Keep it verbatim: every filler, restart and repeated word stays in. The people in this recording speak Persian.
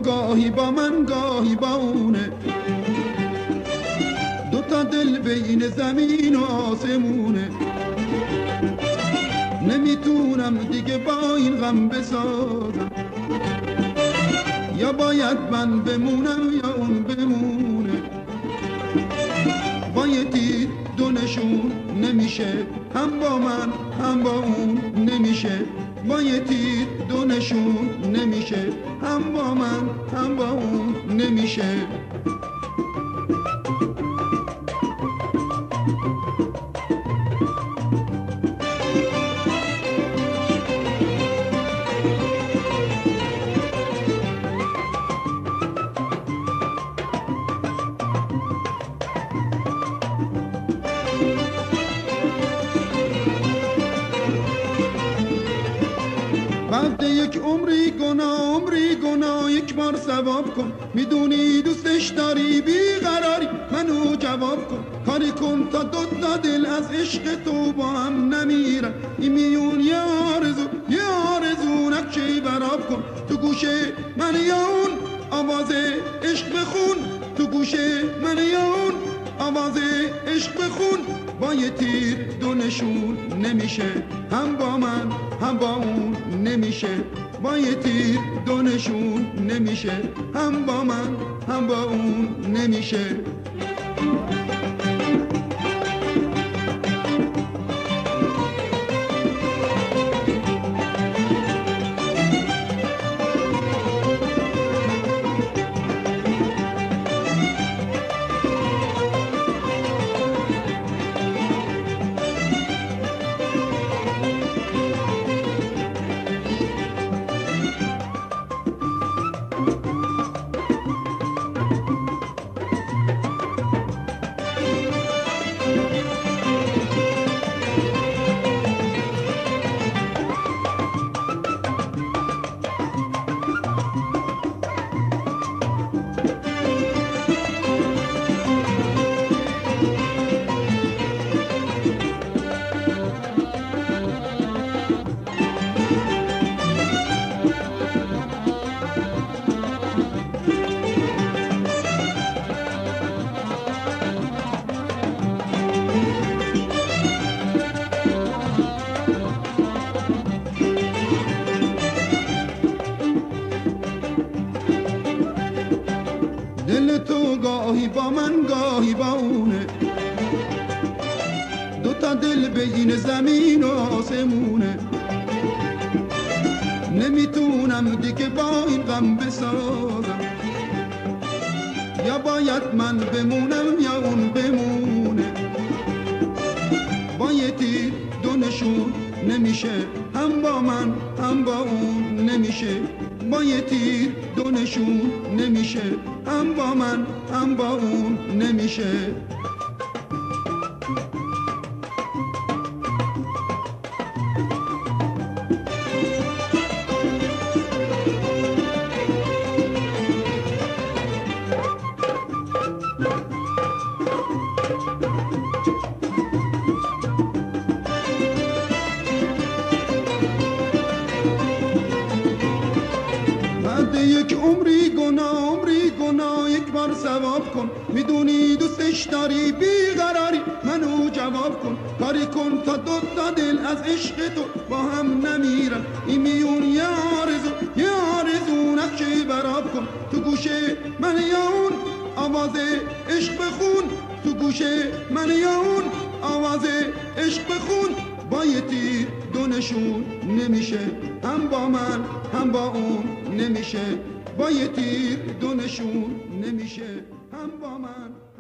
گاهی با من گاهی با اونه، دوتا دل بین زمین و آسمونه. نمیتونم دیگه با این غم بسازم، یا باید من بمونم یا اون بمونه. با یه تیر دو نشون نمیشه، هم با من هم با اون نمیشه. با یه تیر دو نشون نمیشه، هم با من هم با اون نمیشه. بعد یک عمری گناه عمری گناه یک بار ثواب کن. میدونی دوستش داری بیقراری، منو جواب کن. کاری کن تا دو تا دل از عشق تو با هم نمیرن. این میون یه آرزو یه آرزو نقشه براب کن. تو گوشه من یا اون آواز عشق بخون، تو گوشه من یا اون آواز عشق بخون. با یه تیر دو نشون نمیشه، هم با من هم با اون نمیشه. با یه تیر دو نشون نمیشه، هم با من هم با اون نمیشه. دل تو گاهی با من گاهی با اونه، دوتا دل بین زمین و آسمونه. نمیتونم دیگه با این غم بسازم، یا باید من بمونم یا اون بمونه. با یه تیر دو نشون نمیشه، هم با من هم با اون نمیشه. با یه تیر دو نشون نمیشه، هم با من هم با اون نمیشه. یک عمری گناه عمری گناه یک بار ثواب کن. میدونی دوستش داری بیقراری، منو جواب کن. کاری کن تا دو تا دل از عشق تو با هم نمیرن. این میون یه آرزو یه آرزو نقشه براب کن. تو گوشه من یا اون آواز عشق بخون، تو گوشه من یا اون آواز عشق بخون. با یه تیر دو نشون نمیشه، هم با من هم با اون نمیشه. با یه تیر دو نشون نمیشه، هم با من